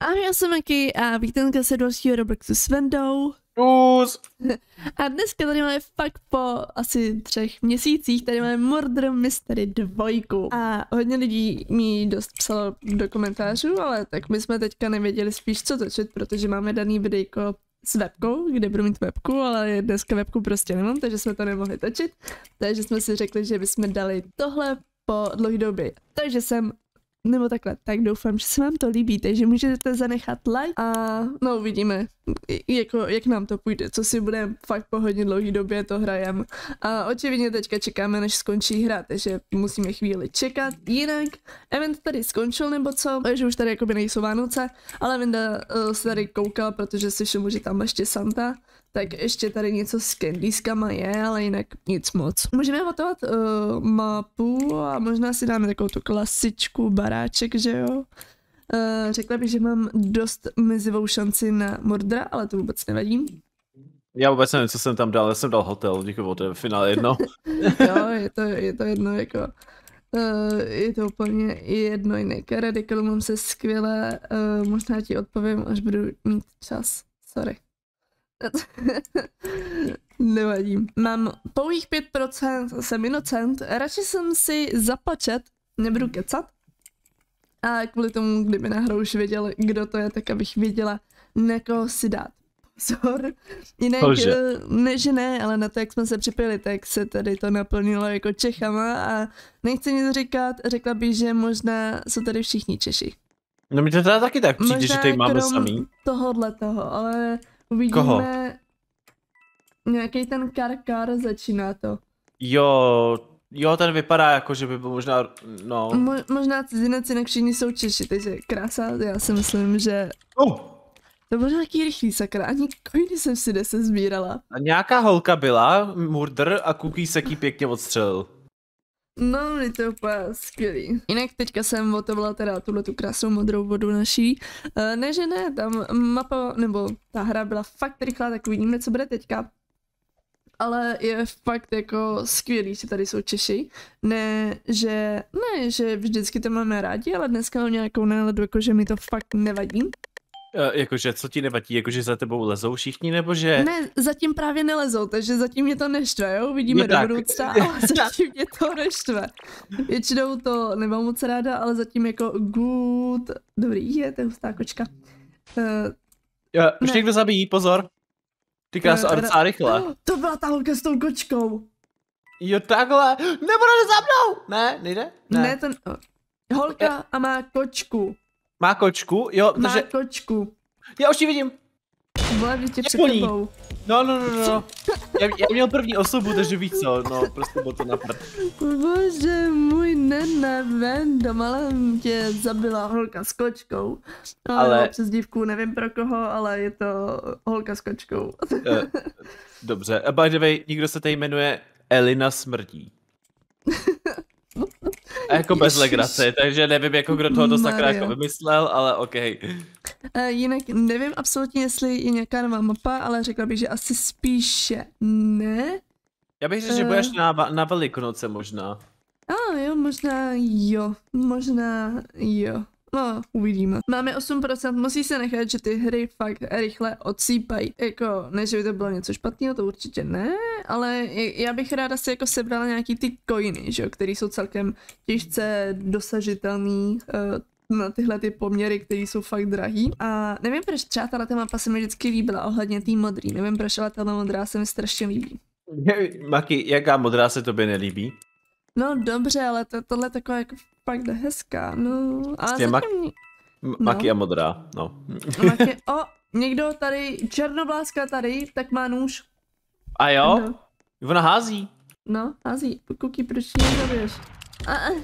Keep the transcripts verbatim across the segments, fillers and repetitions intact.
Ahoj, já jsem Maki a vítejte se dalšího Robloxu s Vendou. Čus. A dneska tady máme fakt po asi třech měsících, tady máme Murder Mystery dva. A hodně lidí mi dost psalo do komentářů, ale tak my jsme teďka nevěděli spíš co točit, protože máme daný videjko s webkou, kde budu mít webku, ale dneska webku prostě nemám, takže jsme to nemohli točit. Takže jsme si řekli, že bychom dali tohle po dlouhé době. Takže jsem Nebo takhle, tak doufám, že se vám to líbí, takže můžete zanechat like a no uvidíme, jako, jak nám to půjde, co si budeme fakt po hodně dlouhý době to hrajem. A očividně teďka čekáme, než skončí hra, takže musíme chvíli čekat. Jinak, event tady skončil nebo co, takže už tady jakoby nejsou Vánoce, ale Venda uh, se tady koukal, protože si všiml, že tam ještě Santa, tak ještě tady něco s candieskama je, ale jinak nic moc. Můžeme hotovat uh, mapu a možná si dáme takovou tu klasičku baráček, že jo? Uh, řekla bych, že mám dost mizivou šanci na mordra, ale to vůbec nevadí. Já vůbec nevím, co jsem tam dal, já jsem dal hotel, děkuji, to je v finále jedno. Jo, je to, je to jedno, jako, uh, je to úplně jedno jinak. Radical mám se skvěle, uh, možná ti odpovím, až budu mít čas, sorry. Nevadí. Mám pouhých pět procent, jsem inocent, radši jsem si započet, nebudu kecat. A kvůli tomu, kdyby náhodou už věděl, kdo to je, tak abych věděla, na koho si dát pozor. Jinak, Bože. ne, že ne, ale na to, jak jsme se připili, tak se tady to naplnilo jako Čechama a nechci nic říkat, řekla bych, že možná jsou tady všichni Češi. No mi to teda taky tak přijde, možná že tady máme krom samý. tohodle toho, ale uvidíme. Koho? Nějaký ten karkar začíná to. Jo, jo, ten vypadá jako, že by byl možná, no. Mo možná cizinec, jinak všichni jsou Češi, takže krása, já si myslím, že Oh. to bylo nějaký rychlý sakra, ani kojdy jsem si se sbírala. A nějaká holka byla, murder a Cookie se jí pěkně odstřelil. No, je to úplně skvělý. Jinak teďka jsem otovala teda tuhle tu krásnou modrou vodu naší. Uh, ne, že ne, tam mapa, nebo ta hra byla fakt rychlá, tak uvidíme, co bude teďka. Ale je fakt jako skvělý, že tady jsou Češi. Ne, že, ne, že vždycky to máme rádi, ale dneska mám nějakou náladu, jako že mi to fakt nevadí. Uh, jakože, co ti nevadí, jakože za tebou lezou všichni, nebo že? Ne, zatím právě nelezou, takže zatím mě to neštve, jo? Uvidíme do budoucna, ale zatím mě to neštve. Většinou to nemám moc ráda, ale zatím jako good. Dobrý, je, to je hustá kočka. Uh, Jo, už ne. někdo zabíjí, pozor. Ty krásu, a docela rychle. To byla ta holka s tou kočkou. Jo, takhle. Nebo jde za mnou. Ne, nejde? Ne, ne ten... Holka a má kočku. Má kočku, jo, Má takže... kočku. Já už ji vidím. Byla tě před Japoní. tebou. No, no, no, no. Já, já měl první osobu, takže víš co, no, prostě bylo to na prd. Bože můj, nene, Vendo, malem tě zabila holka s kočkou. No, ale přes dívku, nevím pro koho, ale je to holka s kočkou. Uh, dobře, a by the way, někdo se tady jmenuje Elina Smrdí. A jako bez legrace, takže nevím, jako kdo toho to sakra jako vymyslel, ale ok. Uh, jinak nevím absolutně, jestli je nějaká nová mapa, ale řekla bych, že asi spíše ne. Já bych řekl, uh, že budeš na, na Velikonoce možná. A ah, jo, možná jo, možná jo. No, uvidíme. Máme osm procent, musí se nechat, že ty hry fakt rychle odsýpají. Jako, ne, že by to bylo něco špatného, to určitě ne, ale já bych ráda si jako sebrala nějaký ty coiny, že jo, který jsou celkem těžce dosažitelný uh, na tyhle ty poměry, které jsou fakt drahý. A nevím proč, třeba ta mapa se mi vždycky líbila ohledně tý modrý, nevím proč, ale ta modrá se mi strašně líbí. Maki, jaká modrá se tobě nelíbí? No dobře, ale to, tohle je taková jako fakt hezká, no. Ale zatím... Mak no. Maki a modrá, no. Maki... O, někdo tady, černobláska tady, tak má nůž. A jo? No. Ona hází. No, hází. Kuky, proč mě zabiješ? A, a,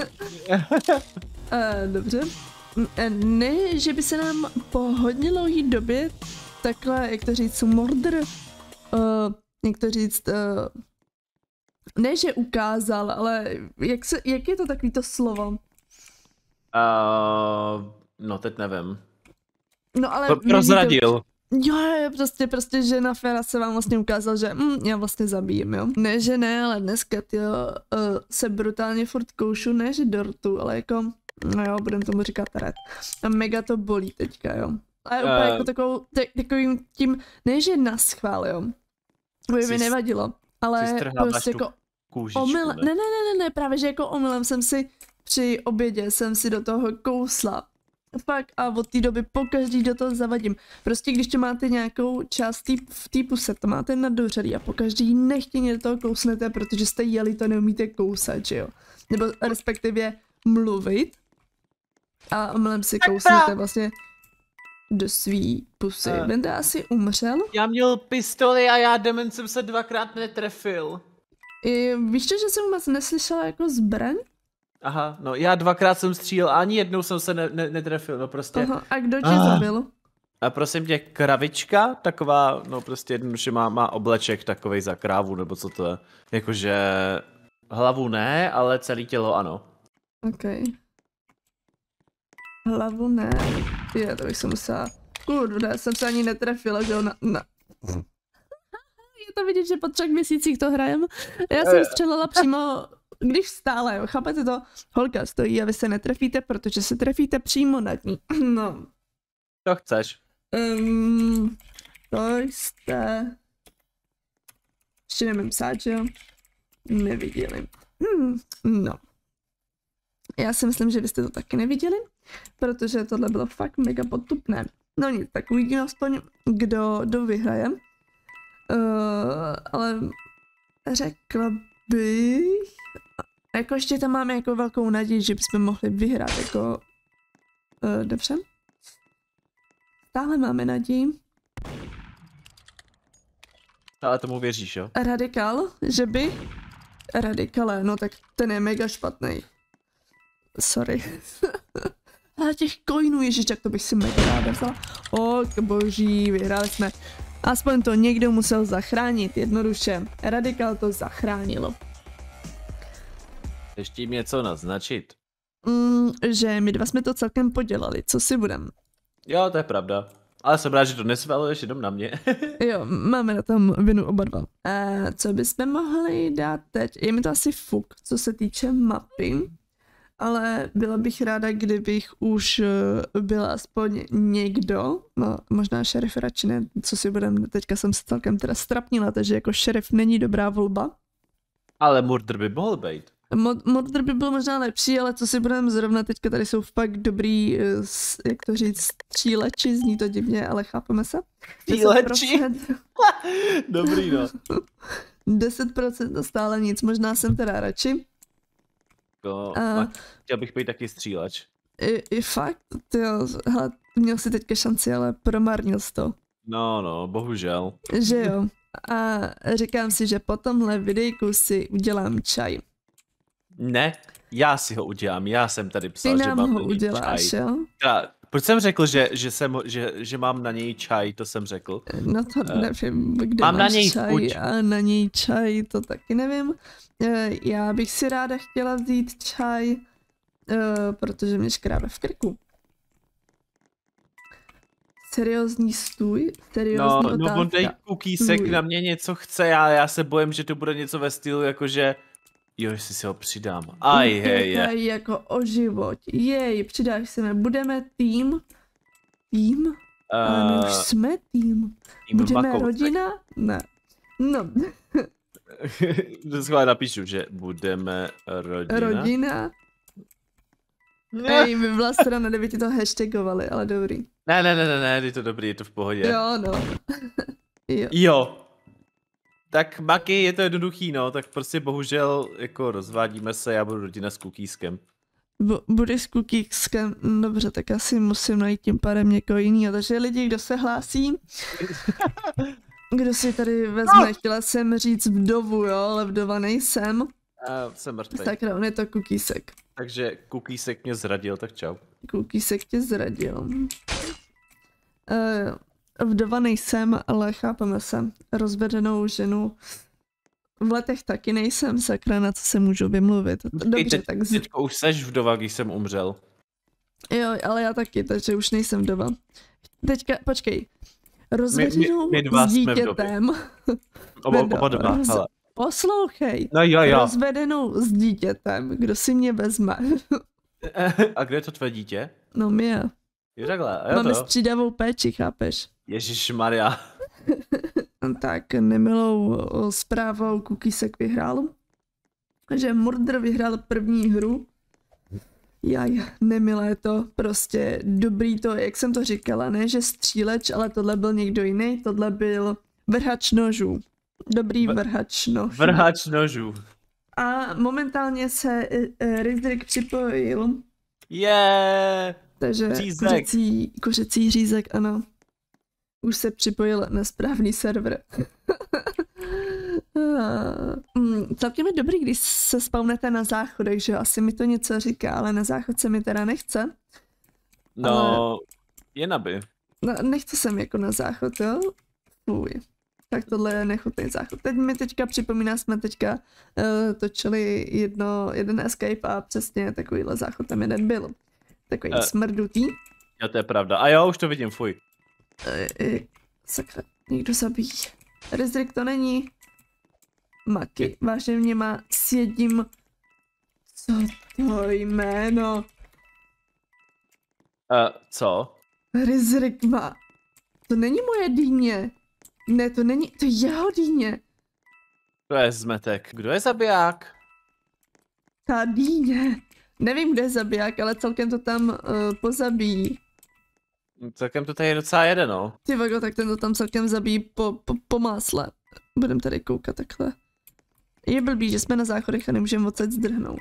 a, dobře. Ne, že by se nám po hodně dlouhý době takhle, jak to říct, murder, uh, jak to říct, uh, ne, že ukázal, ale jak, se, jak je to takový to slovo? Uh, no, teď nevím. No, ale... Prozradil. To... Jo, jo, prostě, prostě, že na Fera se vám vlastně ukázal, že hm, já vlastně zabijím, jo. Ne, že ne, ale dneska, tyjo, uh, se brutálně furt koušu, ne, že dortu, ale jako No jo, budem tomu říkat red. A mega to bolí teďka, jo. A je úplně Uh, jako takovou, takovým tím, ne že naschvál, jo. By mi nevadilo, ale prostě jako omyl, ne, ne, ne, ne, ne, právě že jako omylem jsem si při obědě jsem si do toho kousla. Fakt a od té doby pokaždý do toho zavadím. Prostě když to máte nějakou část tý, v té puse, to máte nadořelý a pokaždý nechtěně do toho kousnete, protože jste jeli, to neumíte kousat, že jo. Nebo respektive mluvit a omylem si kousnete vlastně do svý pusy. Uh, Benda asi umřel? Já měl pistoli a já demen jsem se dvakrát netrefil. I, víš to, že jsem vůbec neslyšela jako zbraň? Aha, no já dvakrát jsem střílel a ani jednou jsem se ne, ne, netrefil, no prostě. Aha, a kdo tě ah. zabil? A prosím tě, kravička, taková, no prostě jednoduše má, má obleček takovej za krávu, nebo co to je. Jakože hlavu ne, ale celé tělo ano. OK. Hlavu ne. Je, to bych se musela... Kurde, jsem se ani netrefila, že jo, na... na... Je to vidět, že po třech měsících to hrajem. Já jsem střelila přímo, když stále, jo, chápete to? Holka stojí a vy se netrefíte, protože se trefíte přímo nad ní. No. Co chceš? Um, to jste... Ještě nevím psát, že jo? Neviděli. Hmm, no. Já si myslím, že byste to taky neviděli, protože tohle bylo fakt mega potupné. No nic, tak uvidíme aspoň, kdo, kdo vyhraje. Uh, ale řekla bych... Jako ještě tam máme jako velkou naději, že bychom mohli vyhrát, jako... Uh, dobře. Stále máme naději. Ale tomu věříš, jo? Radikál, že by... Radikale, no tak ten je mega špatný. Sorry. Ale těch coinů, ježiš, jak to bych si mega ráda vzala. O, boží, vyhráli jsme. Aspoň to někdo musel zachránit, jednoduše. Radikál to zachránilo. Ještě jim něco naznačit. Mm, že my dva jsme to celkem podělali, co si budem. Jo, to je pravda. Ale jsem rád, že to nesvaluješ jenom na mě. Jo, máme na tom vinu oba dva. A co bychom mohli dát teď? Je mi to asi fuk, co se týče mapy. Ale byla bych ráda, kdybych už byla aspoň někdo, no možná šerif radši ne, co si budem, teďka jsem se celkem teda strapnila, takže jako šerif není dobrá volba. Ale murder by mohl být. Murder by byl možná lepší, ale co si budeme zrovna teďka, tady jsou fakt dobrý, jak to říct, stříleči, zní to divně, ale chápeme se. Stříleči? Dobrý no. deset procent to stále nic, možná jsem teda radši. To, a... Chtěl bych být taky stříleč. I, i fakt, tyjo, hele, měl jsi teďka šanci, ale promarnil jsi to. No, no, bohužel. Že jo. A říkám si, že po tomhle videjku si udělám čaj. Ne, já si ho udělám, já jsem tady psal, Ty že mám ho uděláš, čaj. Jo? Já, proč jsem řekl, že, že, jsem, že, že mám na něj čaj, to jsem řekl. No to uh, nevím, kde mám máš na něj čaj chuť. A na něj čaj, to taky nevím. Já bych si ráda chtěla vzít čaj, protože mě škrábe v krku. Seriózní stůj? Seriózní no, otázka. No, on dej kukísek na mě něco chce, já, já se bojím, že to bude něco ve stylu, jakože jo, jestli si ho přidám. Aj, hej, je. Jako o život. Jej, přidáš se mi. Budeme tým? Tým? Uh, Ale my už jsme tým. tým Budeme makou, rodina? Tak. Ne. No. Schválně napíšu, že budeme rodina. Rodina? Ej, by byla strana, kdyby ti to hashtagovali, ale dobrý. Ne, ne, ne, ne, ne, je to dobrý, je to v pohodě. Jo, no. jo. jo. Tak Maki, je to jednoduchý, no, tak prostě bohužel, jako rozvádíme se, já budu rodina s kukískem. B budeš s kukískem, dobře, tak asi musím najít tím pádem někoho jiného, takže lidi, kdo se hlásí, kdo si tady vezme, no. Chtěla jsem říct vdovu, jo, ale vdova nejsem. Já jsem mrtvý. Tak on je to kukísek. Takže kukísek mě zradil, tak čau. Kukísek tě zradil. Uh, Vdova nejsem, ale chápeme se. Rozvedenou ženu. V letech taky nejsem, sakra, na co se můžu vymluvit. Dobře, teď, tak z... teďko už seš vdova, když jsem umřel. Jo, ale já taky, takže už nejsem vdova. Teďka, počkej. Rozvedenou my, my, my s dítětem. Oba, oba dva, Roz... hele. Poslouchej. No jo, jo. Rozvedenou s dítětem, kdo si mě vezme. A kde je to tvé dítě? No Mia. Je takhle, a jo Máme to. střídavou péči, chápeš? Ježišmarja. Tak nemilou o, zprávou Kukísek vyhrál. Že Mordr vyhrál první hru. Jaj, nemilé to, prostě dobrý to, jak jsem to říkala, ne že stříleč, ale tohle byl někdo jiný, tohle byl vrhač nožů. Dobrý V- vrhač nožů. Vrhač nožů. A momentálně se uh, Rizdrik připojil, Je. takže Řízek. kuřecí, kuřecí řízek, ano. Už se připojil na správný server. mm, celkem je dobrý, když se spawnete na záchodech, že jo? Asi mi to něco říká, ale na záchod se mi teda nechce. No, Ale- je naby. No, nechce jsem jako na záchod, jo? Fuj. Tak tohle je nechutný záchod. Teď mi teďka připomíná, jsme teďka uh, točili jedno, jeden escape a přesně takovýhle záchod tam jeden byl. Takový Eh. uh. smrdutý. Jo, to je pravda. A jo, už to vidím, fuj. Uh, uh, sakra, někdo zabíjí. Rizdrik to není. Maki, vážně mě má s jedním... Co to jméno? Uh, co? Rizdrik má... To není moje dýně. Ne, to není, to je jeho dýně. To je zmetek. Kdo je zabiják? Ta dýně. Nevím, kde je zabiják, ale celkem to tam uh, pozabíjí. Celkem to tady je docela jede, no. Ty vago, tak ten to tam celkem zabíjí po, po, po másle. Budem tady koukat takhle. Je blbý, že jsme na záchodech a nemůžeme odsaď zdrhnout.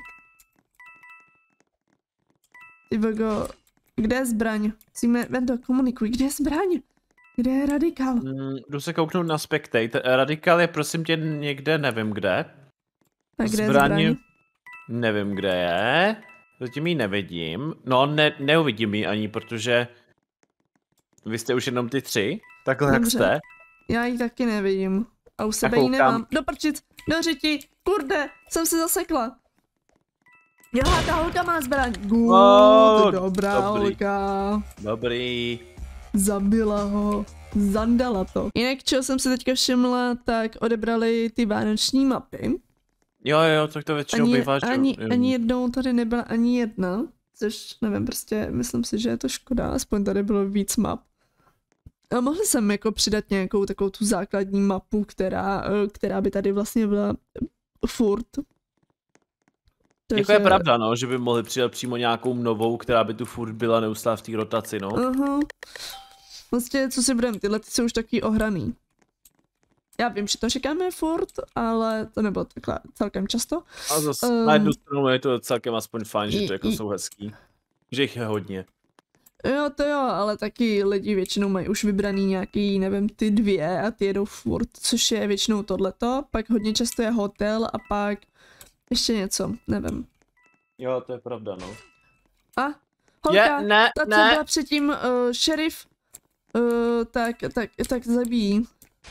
Ty vago, kde je zbraň? Musíme, Vendo, komunikuj, kde je zbraň? Kde je radikál? Mm, jdu se kouknout na Spectate. Radikál je prosím tě někde, nevím kde. Tak kde je Zbraň- zbraň? Nevím, kde je. Zatím ji nevidím. No, ne, neuvidím ji ani, protože vy jste už jenom ty tři. Takhle jak Dobře. jste. Já ji taky nevidím. A u sebe A ji koukám. nemám. Do prčic, do řiti, kurde, jsem se zasekla. Jo, ta holka má zbraň. Good, Oh, dobrá dobrý. holka. Dobrý. Zabila ho. Zandala to. Jinak, čeho jsem si teďka všimla, tak odebrali ty vánoční mapy. Jo, jo, tak to většinou Ani, bývá, že... ani, jo. ani jednou tady nebyla ani jedna. Což nevím, prostě myslím si, že je to škoda. Aspoň tady bylo víc map. A mohli jsem jako přidat nějakou takovou tu základní mapu, která, eh, která by tady vlastně byla furt. Jako je pravda, no, že by mohli přidat přímo nějakou novou, která by tu furt byla neustále v té rotaci, no. Aha. Vlastně, co si budeme, tyhle ty jsou už taky ohraný. Já vím, že to říkáme furt, ale to nebylo takhle celkem často. A zase Um, na jednu stranu je to celkem aspoň fajn, že i- to jako i- jsou hezký. Že jich je hodně. Jo, to jo, ale taky lidi většinou mají už vybraný nějaký, nevím, ty dvě a ty jedou furt, což je většinou tohleto, pak hodně často je hotel a pak ještě něco, nevím. Jo, to je pravda, no. A holka, Je, ne, ta, co ne. byla předtím uh, šerif, uh, tak, tak, tak zabíjí.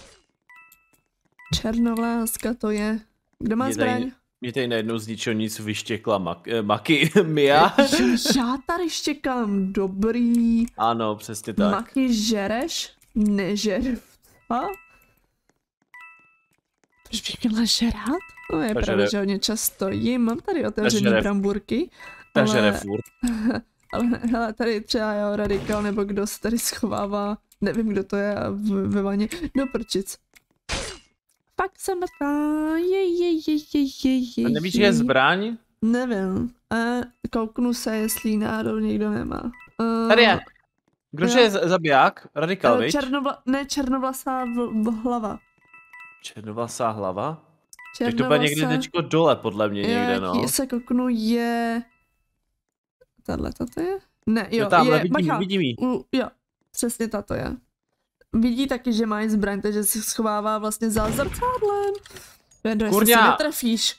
Černovláska to je. Kdo má Je tady- zbraň? Mě tady najednou z ničeho nic vyštěkla mak, eh, Maki, Mia. Jo, já tady štěkám, dobrý. Ano, přesně tak. Maky žereš? Nežer. A? Proč bych měla žerat? No je Ta pravda, žere- že hodně často jim. Mám tady otevřený žere- bramburky. Takže ale, ne furt. ale hele, tady třeba jo, radikál, nebo kdo se tady schovává, nevím, kdo to je, a v- ve vaně, do prčic. Fakt jsem mrtvá, je, je, je, je, je, je, A nevíš, že je zbraň? Nevím. A kouknu se, jestli náhodou někdo nemá. Uh, Tady je. Kdože jo. je z- zabiják? Radikál, Uh, viď? černovla, ne, černovlasá v, v hlava. Černovlasá hlava? Tak to bude někdy teďko dole, podle mě někde, no. Já se kouknu, je... Tahle tato je? Ne, jo, Jo, tamhle, je, vidím, bacha, vidím jí. U, jo, přesně tato je. Vidí taky, že mají zbraň, takže se schovává vlastně za zrcadlem. Vendo, jestli se Kurňa. netrefíš.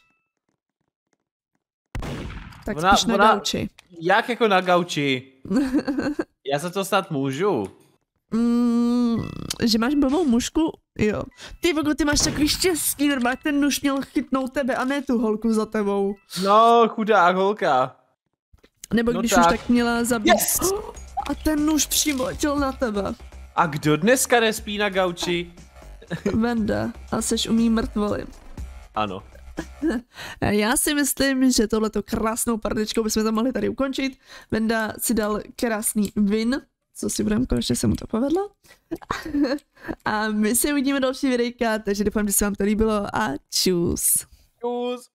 Tak Ona- spíš na ona- gauči. Jak jako na gauči? Já za to snad můžu. Mm, že máš blbou mužku? Jo. Ty vogo, ty máš takový štěstí, normálně ten nůž měl chytnout tebe a ne tu holku za tebou. No, chudák holka. Nebo No když tak. už tak měla zabít. Yes! A ten nůž přímo letěl na tebe. A kdo dneska nespí na gauči? Venda, a seš umí mrtvoly. Ano. Já si myslím, že tohleto krásnou partičkou bychom to mohli tady ukončit. Venda si dal krásný win, co si budeme, konečně se mu to povedlo. A my si uvidíme další videjka, takže doufám, že se vám to líbilo a čus. Čus.